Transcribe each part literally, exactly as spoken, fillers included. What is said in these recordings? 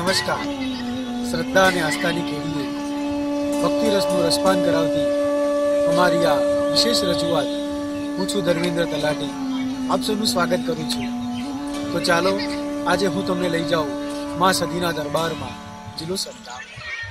નમસ્કાર. શ્રદ્ધા અને આસ્થાની કેળીએ ભક્તિ રસનું રસપાન કરાવતી અમારી આ વિશેષ રજૂઆત હું છું ધર્મેન્દ્ર તલાટી, આપ સૌનું સ્વાગત કરું છું. તો ચાલો આજે હું તમને લઈ જાઉં મા સધીના દરબારમાં, જિલ્લો સરદાર.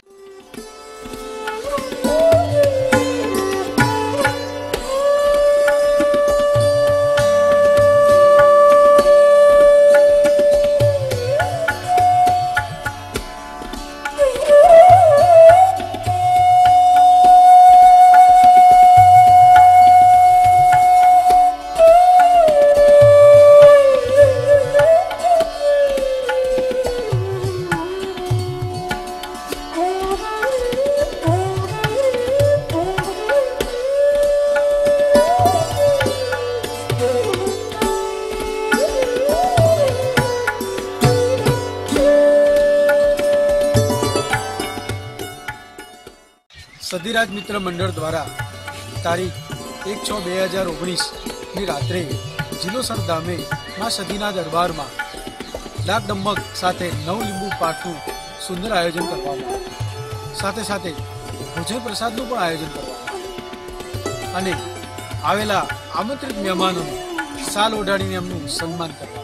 સધીરાજ મિત્ર મંડળ દ્વારા તારીખ એક છ બે હજાર ઓગણીસની રાત્રે જિલોસર ધામે મા સધીના દરબારમાં ડાક ડમક સાથે નવ લીંબુ પાઠનું સુંદર આયોજન કરવામાં, સાથે સાથે ભોજન પ્રસાદનું પણ આયોજન કરવામાં અને આવેલા આમંત્રિત મહેમાનોને સાલ ઓઢાડીને એમનું સન્માન કરવામાં.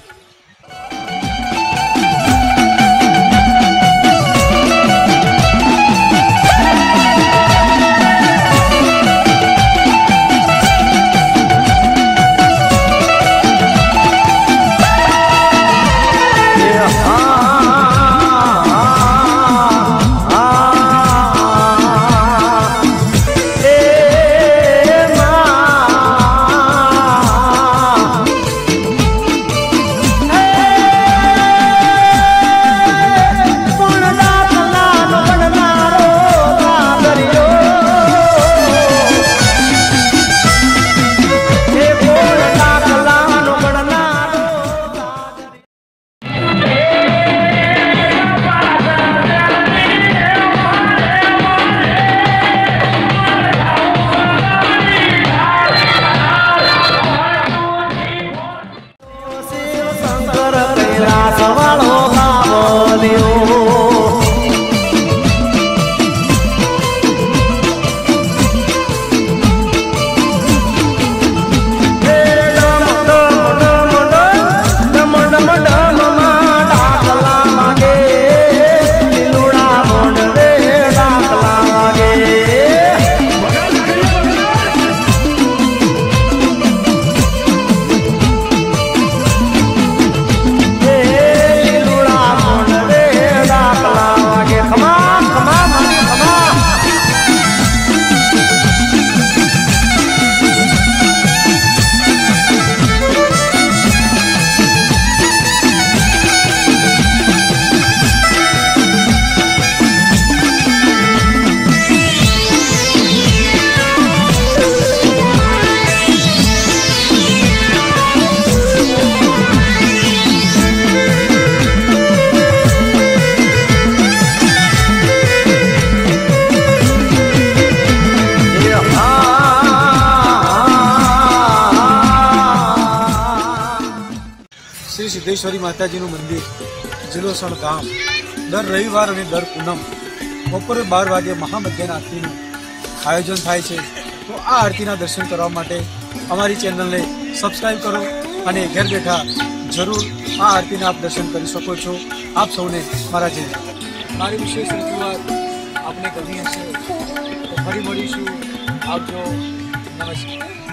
શ્રી સિદ્ધેશ્વરી માતાજીનું મંદિર જિલોસણ ધામ દર રવિવાર અને દર પૂનમ બપોરે બાર વાગે મહામધ્યાહન આરતીનું આયોજન થાય છે. તો આ આરતીના દર્શન કરવા માટે અમારી ચેનલને સબસ્ક્રાઈબ કરો અને ઘેર બેઠા જરૂર આ આરતીના આપ દર્શન કરી શકો છો. આપ સૌને મારા જય. મારી વિશેષ રજૂઆત આપને ગમી હશે તો ફરી મળીશું. આવજો. નમસ્કાર.